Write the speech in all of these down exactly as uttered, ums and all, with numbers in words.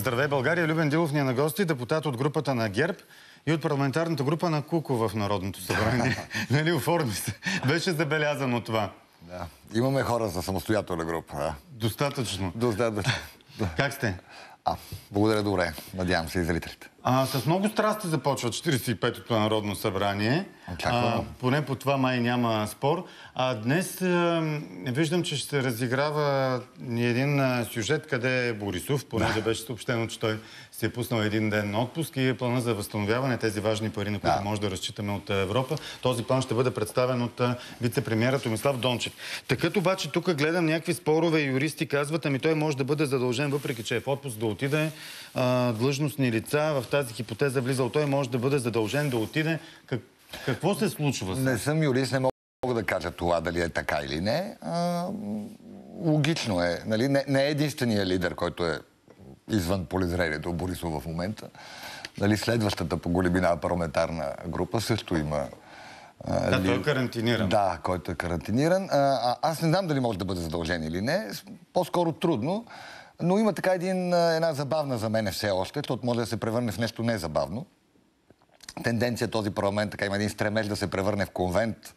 Здравей, България! Любен Дилов ни е на гости, депутат от групата на ГЕРБ и от парламентарната група на Куко в Народното събрание. Нали, оформи се. Беше забелязано това. Да. Имаме хора за самостоятелна група. Да. Достатъчно. Достатъчно. Как сте? А, благодаря, добре. Надявам се и зрителите. А, с много страсти започва четиридесет и петото Народно събрание. А, поне по това май няма спор. А днес а, виждам, че ще се разиграва един а, сюжет, къде е Борисов. Поне да беше съобщено, че той си е пуснал един ден на отпуск и е плана за възстановяване тези важни пари, на които да. може да разчитаме от Европа. Този план ще бъде представен от вице-премиера Томислав Дончев. Такът обаче тук гледам някакви спорове и юристи казват, ами той може да бъде задължен, въпреки че е в отпуск, да отиде а, длъжностни лица. В тази хипотеза влизал, той може да бъде задължен да отиде. Как, какво се случва? Не съм юрист, не мога да кажа това дали е така или не. А, логично е. Нали? Не, не е единствения лидер, който е извън полезрението Борисов в момента. Нали, следващата по големина парламентарна група също има... А, да, ли... той е карантиниран. Да, който е карантиниран. А, а, аз не знам дали може да бъде задължен или не. По-скоро трудно. Но има така един, една забавна за мен все още, защото може да се превърне в нещо незабавно. Тенденция този парламент, така има един стремеж да се превърне в конвент,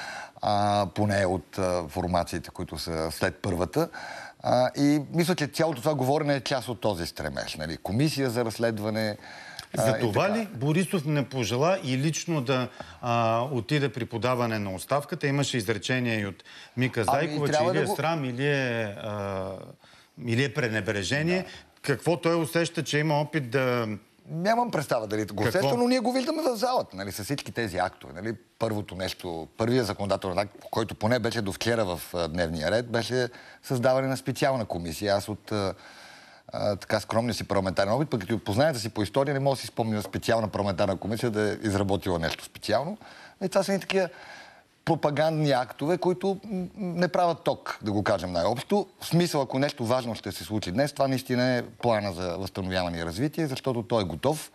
а, поне от а, формациите, които са след първата. А, и мисля, че цялото това говорене е част от този стремеж. Нали? Комисия за разследване. За това ли Борисов не пожела и лично да а, отиде при подаване на оставката? Имаше изречение и от Мика Зайкова, ами, че или е да го... срам, или е, а, или е пренебрежение. Да. Какво той усеща, че има опит да... Нямам представа дали го усеща, но ние го виждаме в залата, нали, с всички тези актове. Нали. Първото нещо, първият законодателен акт, който поне беше до вчера в а, дневния ред, беше създаване на специална комисия. Аз от а, а, така скромния си парламентарен опит, пък като познанията си по история, не мога да си спомня специална парламентарна комисия да е изработила нещо специално. И това са ни такива пропагандни актове, които не правят ток, да го кажем най-общо. В смисъл, ако нещо важно ще се случи днес, това наистина е плана за възстановяване и развитие, защото той е готов.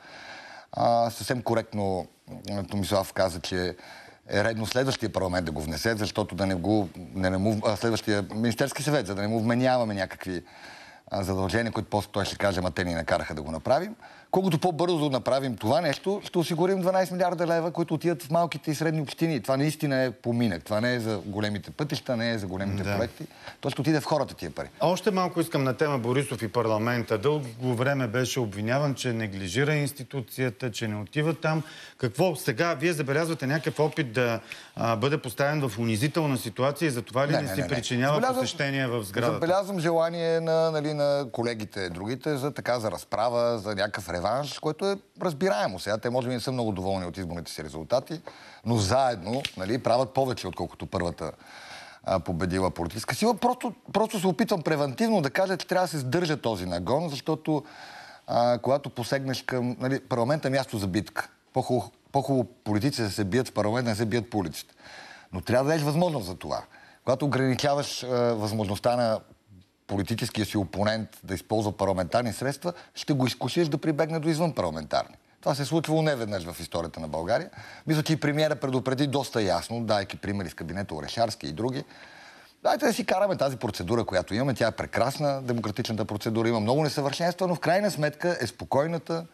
А, съвсем коректно Томислав каза, че е редно следващия парламент да го внесе, защото да не го... Не, не му, а, следващия Министерски съвет, за да не му вменяваме някакви а, задължения, които после той ще каже, ма те ни накараха да го направим. Колкото по-бързо направим това нещо, ще осигурим дванайсет милиарда лева, които отидат в малките и средни общини. Това наистина е поминък. Това не е за големите пътища, не е за големите да. проекти. То ще отиде в хората тия пари. Още малко искам на тема Борисов и парламента. Дълго време беше обвиняван, че неглижира институцията, че не отива там. Какво сега? Вие забелязвате някакъв опит да а, бъде поставен в унизителна ситуация и за това ли не, не, не си не, причинява не. посещение в сградата? Забелязвам желание на, нали, на колегите, другите, за така за разправа, за някакъв реванш, което е разбираемо. Сега те може би не са много доволни от изборните си резултати, но заедно, нали, правят повече, отколкото първата а, победила политическа сила. Просто, просто се опитвам превентивно да кажа, че трябва да се сдържа този нагон, защото а, когато посегнеш към... Нали, парламент е място за битка. По-хубаво, по-хубаво политици да се бият в парламент, не се бият по улиците. Но трябва да дадеш възможност за това. Когато ограничаваш а, възможността на политическия си опонент да използва парламентарни средства, ще го изкушиш да прибегне до извън парламентарни. Това се е случвало неведнъж в историята на България. Мисля, че и премиера предупреди доста ясно, дайки примери с кабинета Орешарски и други. Дайте да си караме тази процедура, която имаме. Тя е прекрасна, демократичната процедура. Има много несъвършенства, но в крайна сметка е спокойната,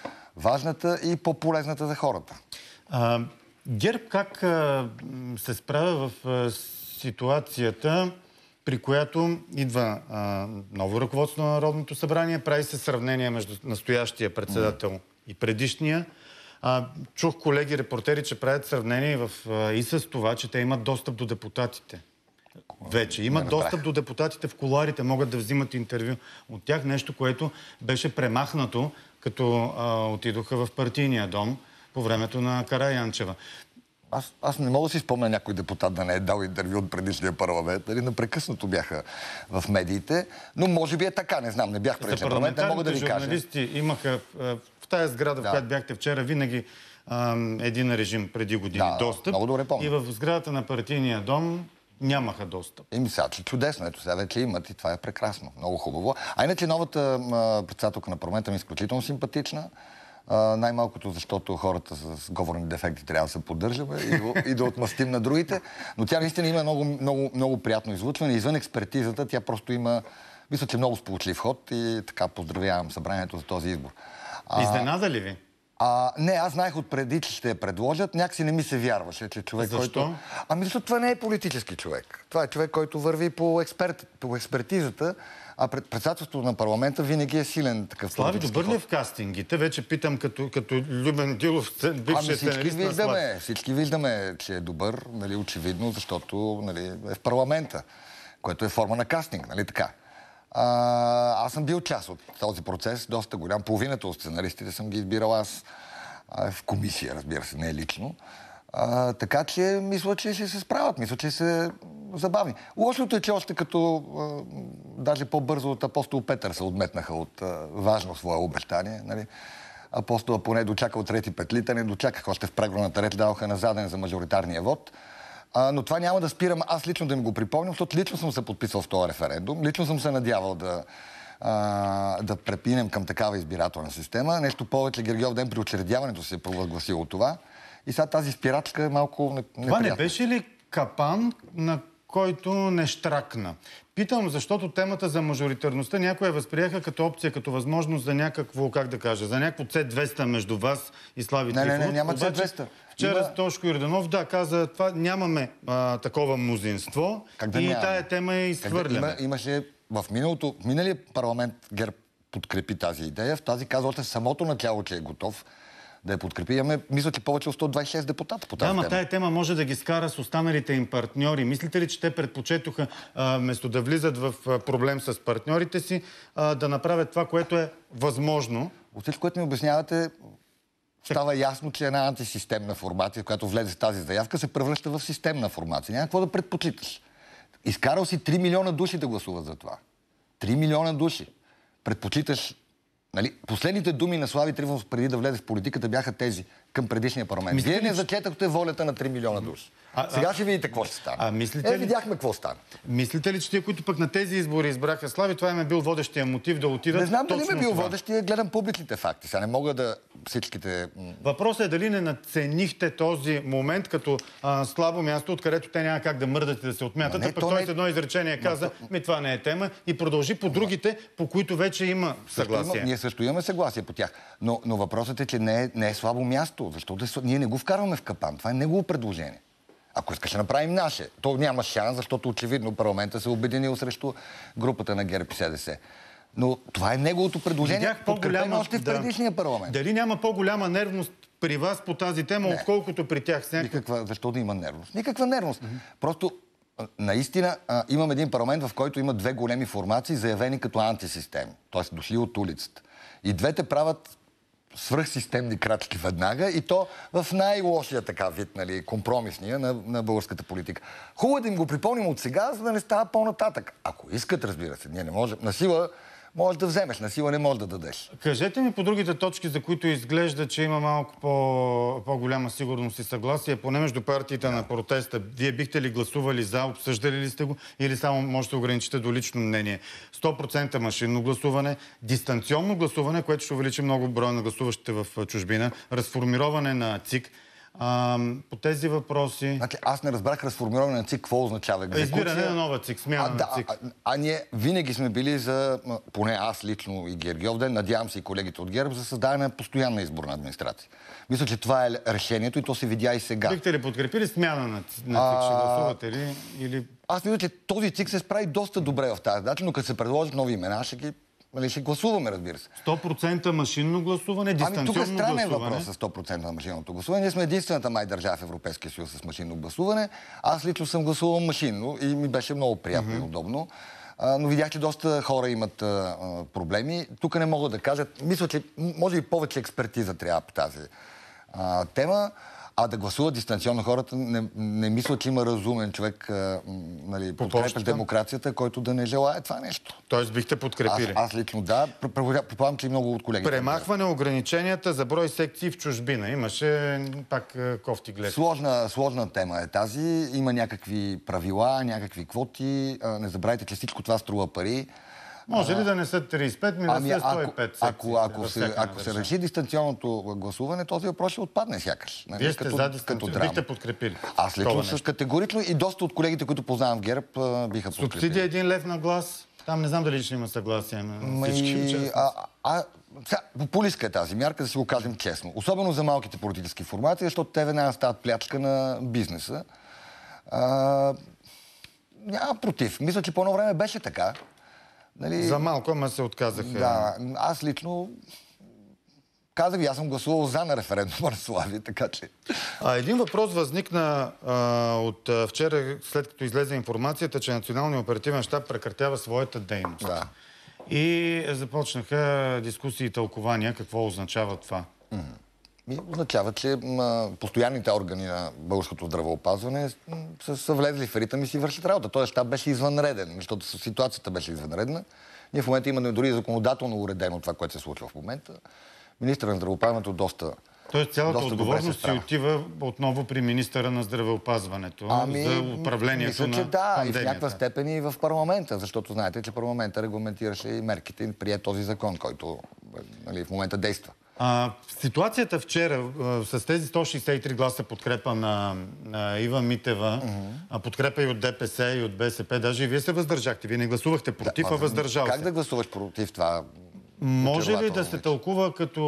важната и по-полезната за хората. А, ГЕРБ как а, се справя в а, ситуацията, при която идва а, ново ръководство на Народното събрание, прави се сравнение между настоящия председател mm. и предишния. А, чух колеги репортери, че правят сравнение в, а, и с това, че те имат достъп до депутатите. Вече имат достъп до депутатите в кулоарите, могат да взимат интервю от тях. Нещо, което беше премахнато, като а, отидоха в партийния дом по времето на Караянчева. Аз, аз не мога да си спомня някой депутат да не е дал интервю от предишния парламент. Нали, напрекъснато бяха в медиите, но може би е така, не знам, не бях предишния парламент, не мога да ви кажа. Журналисти имаха в тази сграда, да. в която бяхте вчера, винаги а, един режим преди години да, достъп. Много добре помня. И в сградата на партийния дом нямаха достъп. Еми сега, че чудесно. Ето сега вече имат и това е прекрасно. Много хубаво. А иначе новата председателка на парламента ми е изключително симпатична. Uh, най-малкото, защото хората с говорни дефекти трябва да се поддържаме и, и да отмъстим на другите. Но тя наистина има много, много, много приятно излъчване. Извън експертизата, тя просто има Мисля, че много сполучлив ход и така поздравявам събранието за този избор. А, Изненада ли ви? А, не, аз знаех отпреди, че ще я предложат. Някакси не ми се вярваше, че човек, Защо? който... Ами защото това не е политически човек. Това е човек, който върви по, експерт... по експертизата, а пред председателството на парламента винаги е силен такъв Слави, политически добър ли е ход. в кастингите? Вече питам като, като Любен Дилов, бившия Ами всички сценарист на Слави. виждаме, всички виждаме, че е добър, нали, очевидно, защото нали, е в парламента, което е форма на кастинг, нали така. А, аз съм бил част от този процес, доста голям. Половината от сценаристите съм ги избирал аз а, в комисия, разбира се, не е лично. А, така че мисля, че ще се справят, мисля, че се забавни. Лошото е, че още като а, даже по-бързо от апостол Петър се отметнаха от а, важно свое обещание. Нали? Апостола поне дочакал трети петлита, не дочаках още в преговорната ред, даваха на заден за мажоритарния вод. А, но това няма да спирам аз лично да ми го припомням, защото лично съм се подписал в този референдум. Лично съм се надявал да, а, да препинем към такава избирателна система. Нещо повече, Гергьов ден при учредяването се е провъзгласило това. И сега тази спирачка е малко неприятна. Това не беше ли капан, на който не щракна? Питам, защото темата за мажоритарността някои я възприеха като опция, като възможност за някакво, как да кажа, за някакво С двеста между вас и Слави Трифонов. Не, не, не, няма С двеста. Вчера Има... Тошко Йорданов, да, каза, това нямаме а, такова мнозинство да и няма? тая тема е изхвърлена. Да, има, имаше в миналото, в миналия парламент ГЕРБ подкрепи тази идея, в тази каза още самото начало, че е готов да я подкрепи. Имаме, мисля, че повече от сто двадесет и шест депутата по тази да, тема. Да, тая тема може да ги скара с останалите им партньори. Мислите ли, че те предпочетоха, а, вместо да влизат в а, проблем с партньорите си, а, да направят това, което е възможно? От всичко, което ми обяснявате, става ясно, че една антисистемна формация, която влезе в тази заявка, се превръща в системна формация. Няма какво да предпочиташ. Изкарал си три милиона души да гласуват за това. три милиона души. Предпочиташ... Нали, последните думи на Слави Трифонов преди да влезе в политиката бяха тези към предишния парламент. Мислите Вие не ли, зачетахте волята на три милиона души. А, Сега а, ще видите какво ще стане. А, мислите е, ли... видяхме какво стане. Мислите ли, че тия, които пък на тези избори избраха Слави, това им е бил водещия мотив да отидат? Не знам дали ме бил това. водещия, гледам публичните факти. Сега не мога да всичките... Въпросът е дали не надценихте този момент като а, слабо място, откъдето те няма как да мърдат и да се отмятат. Не, а пък той не... с едно изречение каза, но... ми това не е тема и продължи по другите, по които вече има съгласие. Има, ние също имаме съгласие по тях. Но, но въпросът е, че не е, не е слабо място, защото е, ние не го вкарваме в капан. Това е негово предложение. Ако искаш да направим наше, то няма шанс, защото очевидно парламента се обединил срещу групата на ГЕРБ и СДС. Но това е неговото предложение, подкрепено още в предишния парламент. Дали няма по-голяма нервност при вас по тази тема, не. Отколкото при тях? Някакъв... Никаква, защо да има нервност? Никаква нервност. Mm-hmm. Просто наистина а, имам един парламент, в който има две големи формации, заявени като антисистеми. Т.е. дошли от улицата. И двете правят свръхсистемни крачки веднага и то в най-лошия така вид, нали, компромисния на, на българската политика. Хубаво е да им го припомним от сега, за да не става по-нататък. Ако искат, разбира се, ние не можем. На сила можеш да вземеш, на сила не можеш да дадеш. Кажете ми по другите точки, за които изглежда, че има малко по, по-голяма сигурност и съгласие, поне между партиите да. На протеста. Вие бихте ли гласували за, обсъждали ли сте го или само можете да ограничите до лично мнение? сто процента машинно гласуване, дистанционно гласуване, което ще увеличи много броя на гласуващите в чужбина, разформироване на ЦИК. А, по тези въпроси... Значи, аз не разбрах разформироване на ЦИК, какво означава екзекуция. Избиране на нова ЦИК, смяна а, на да, ЦИК. А, а ние винаги сме били за, поне аз лично и Гергьов ден, надявам се и колегите от ГЕРБ, за създаване на постоянна изборна администрация. Мисля, че това е решението и то се видя и сега. Бихте ли подкрепили смяна на ЦИК? А... Ще гласувате ли? Или... Аз мисля, че този ЦИК се справи доста добре в тази задача, но като се предложат нови имена, ще ги... Нали, ще гласуваме, разбира се. сто процента машинно гласуване, дистанционно гласуване. Ами тук е странен въпрос с сто процента на машинното гласуване. Ние сме единствената май държава в Европейския съюз с машинно гласуване. Аз лично съм гласувал машинно и ми беше много приятно mm-hmm. и удобно. А, но видях, че доста хора имат а, проблеми. Тук не могат да кажат. Мисля, че може би повече експертиза трябва по тази а, тема. А да гласуват дистанционно хората, не, не мисля, че има разумен човек, а, нали, подкрепя демокрацията, който да не желае това нещо. Тоест бихте подкрепили? Аз, аз лично да. Предполагам, че и много от колегите. Премахване ограниченията за брой секции в чужбина. Имаше пак кофти глед. Сложна, сложна тема е тази. Има някакви правила, някакви квоти. А, не забравяйте, че всичко това струва пари. Може ли да не са тридесет и пет, ми ами, да са сто и пет секции? Ако, ако, се, ако се реши дистанционното гласуване, този въпрос ще отпадне сякаш. Нали? Вие сте като, за дистанционно, бихте подкрепили? Аз лично с категорично и доста от колегите, които познавам в ГЕРБ, биха подкрепили. Субсидия един лев на глас? Там не знам дали ще има съгласие на всички И, участници. а, а, сега, популистка е тази мярка, да си го кажем честно. Особено за малките политически формации, защото те веднага стават плячка на бизнеса. А, няма против. Мисля, че по едно време беше така. Нали... За малко, ама се отказаха. Да, аз лично казах ви, аз съм гласувал за на референдума на Слави, така че... А един въпрос възникна а, от а, вчера, след като излезе информацията, че Националният оперативен щаб прекратява своята дейност. Да. И започнаха дискусии и тълкования. Какво означава това? И означава, че м, постоянните органи на българското здравеопазване м, са, са влезли в ритъм и си вършат работа. Този щаб беше извънреден, защото ситуацията беше извънредна. Ние в момента имаме дори законодателно уредено това, което се случва в момента. Министърът на здравеопазването доста... Тоест цялата отговорност си отива отново при министъра на здравеопазването ами, за управлението мисля, на че да, пандемията. И в някаква степен и в парламента, защото знаете, че парламента регламентираше и мерките и прие този закон, който нали, в момента действа. А, ситуацията вчера а, с тези сто шейсет и три гласа подкрепа на, на Ива Митева, mm-hmm. а подкрепа и от ДПС, и от БСП, даже и вие се въздържахте. Вие не гласувахте против, да, а въздържал как се. да гласуваш против това? Може ли да се тълкува като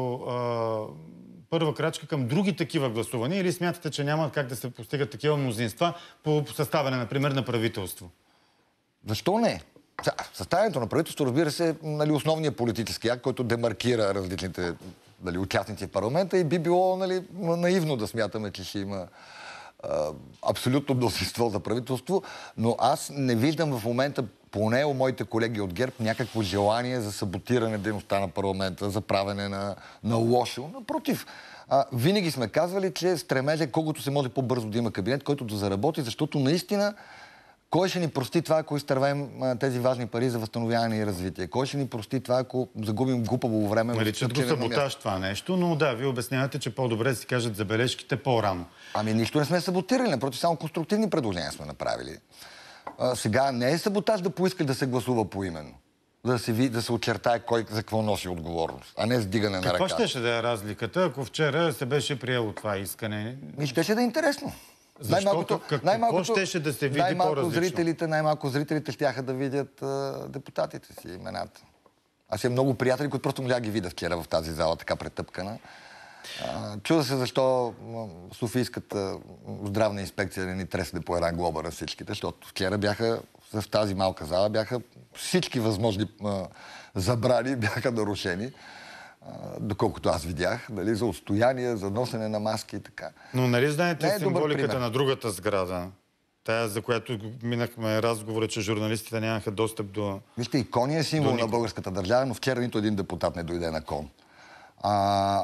а, първа крачка към други такива гласувания или смятате, че няма как да се постигат такива мнозинства по съставяне, например, на правителство? Защо не? Съставянето на правителство, разбира се, нали, основният политически акт, който демаркира различните нали, участници в парламента и би било нали, наивно да смятаме, че ще има а, абсолютно мнозинство за правителство, но аз не виждам в момента, поне у моите колеги от ГЕРБ, някакво желание за саботиране дейността на парламента, за правене на, на лошо. Напротив, а, винаги сме казвали, че стремеж е колкото се може по-бързо да има кабинет, който да заработи, защото наистина кой ще ни прости това, ако изтървем тези важни пари за възстановяване и развитие? Кой ще ни прости това, ако загубим глупаво време? Наричат го саботаж това нещо, но да, вие обяснявате, че по-добре да си кажат забележките по-рано. Ами нищо не сме саботирали, напротив, само конструктивни предложения сме направили. А, сега не е саботаж да поиска да се гласува поименно. Да се, ви, да се очертае кой за какво носи отговорност, а не с дигане на ръка. Какво щеше да е разликата, ако вчера се беше приело това искане? И щеше да е интересно. Защото как, какво щеше да се види най-малко по-различно? Зрителите, най-малко зрителите щяха да видят а, депутатите си, имената. Аз имам много приятели, които просто можа ги видя вчера в тази зала, така претъпкана. А, чуда се защо Софийската здравна инспекция не ни тресне по една глоба на всичките, защото вчера бяха, в тази малка зала бяха всички възможни а, забрани, бяха нарушени. Доколкото аз видях, нали, за отстояние, за носене на маски и така. Но нали знаете е символиката на другата сграда? Тая, за която минахме разговора, че журналистите нямаха достъп до... Вижте, икон е символ на българската държава, но вчера нито един депутат не дойде на кон. А,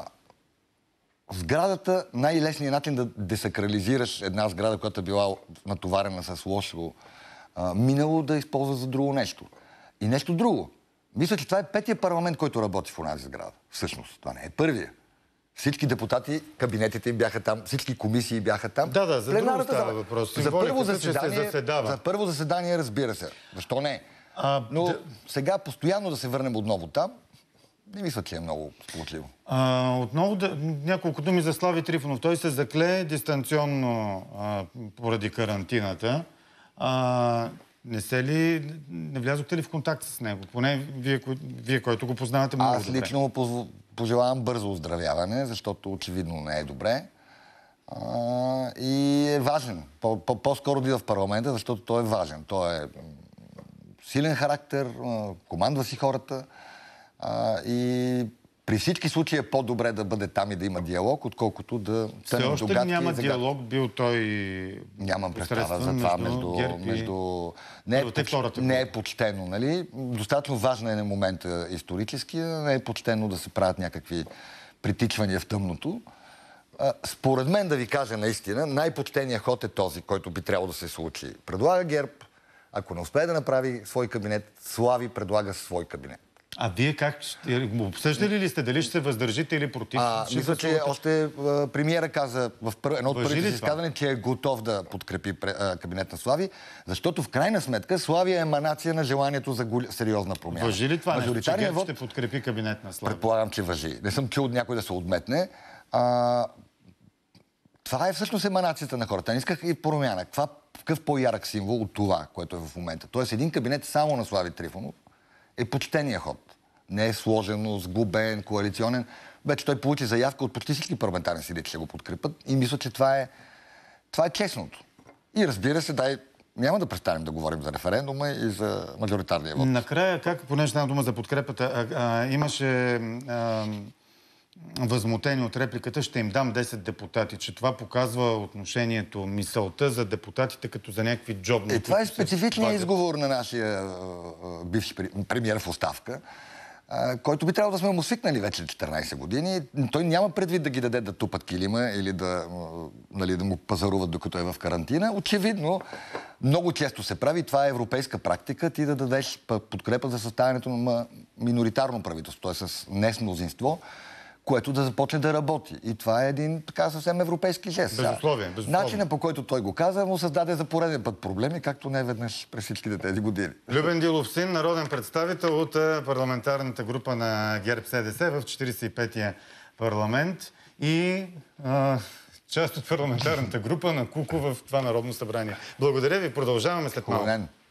сградата, най-лесният начин да десакрализираш една сграда, която е била натоварена с лошо а, минало, да използва за друго нещо. И нещо друго. Мисля, че това е петия парламент, който работи в онази сграда. Всъщност, това не е първия. Всички депутати, кабинетите им бяха там, всички комисии бяха там. Да, да, за друго става въпрос. За първо заседание, се заседава. За първо заседание, разбира се. Защо не? А, Но да... сега постоянно да се върнем отново там, не мисля, че е много сполучливо. А, отново да, няколко думи за Слави Трифонов. Той се закле дистанционно а, поради карантината. А, Не се ли, не влязохте ли в контакт с него? Поне вие, вие който го познавате много Аз добре. лично му пожелавам бързо оздравяване, защото очевидно не е добре. А, и е важен. По-скоро да идва в парламента, защото той е важен. Той е силен характер, командва си хората а, и при всички случаи е по-добре да бъде там и да има диалог, отколкото да... Все още ли няма диалог? Бил той... Нямам представа за това между... между... между... Не, е поч... не е почтено, нали? Достатъчно важна е на момента исторически, не е почтено да се правят някакви притичвания в тъмното. Според мен, да ви кажа наистина, най-почтеният ход е този, който би трябвало да се случи. Предлага ГЕРБ, ако не успее да направи свой кабинет, Слави предлага свой кабинет. А вие как? Обсъждали ли сте? Дали ще се въздържите или против? А, мисля, че още а, премиера каза в пър... едно от първите си изказване, че е готов да подкрепи а, кабинет на Слави, защото в крайна сметка Слави е еманация на желанието за гол... сериозна промяна. Въжи ли това нещо, че ГЕРБ вод... ще подкрепи кабинет на Слави? Предполагам, че въжи. Не съм чул от някой да се отметне. А... Това е всъщност еманацията на хората. Не исках и промяна. Каква какъв по-ярък символ от това, което е в момента. Тоест един кабинет само на Слави Трифонов е почтения ход. Не е сложен, сглобен, коалиционен. Вече той получи заявка от почти всички парламентарни сили, че ще го подкрепят и мисля, че това е, това е честното. И разбира се, дай, няма да престанем да говорим за референдума и за мажоритарния вод. Накрая, как, понеже една дума за подкрепата, а, а, имаше а, възмутени от репликата, ще им дам десет депутати, че това показва отношението, мисълта за депутатите като за някакви джобни. Е, това е специфичният изговор на нашия а, бивши премиер в оставка, а, който би трябвало да сме му свикнали вече четиринайсет години. Той няма предвид да ги даде да тупат килима или да, нали, да му пазаруват докато е в карантина. Очевидно, много често се прави, това е европейска практика, ти да дадеш подкрепа за съставянето на миноритарно правителство, т.е. с не с мнозинство, което да започне да работи. И това е един така съвсем европейски жест. Безусловен, безусловен. Начинът, по който той го каза, му създаде за пореден път проблеми, както не веднъж през всичките тези години. Любен Дилов-син, народен представител от парламентарната група на ГЕРБ-СДС в четирийсет и петия парламент и а, част от парламентарната група на Куко в това Народно събрание. Благодаря ви, продължаваме след малко.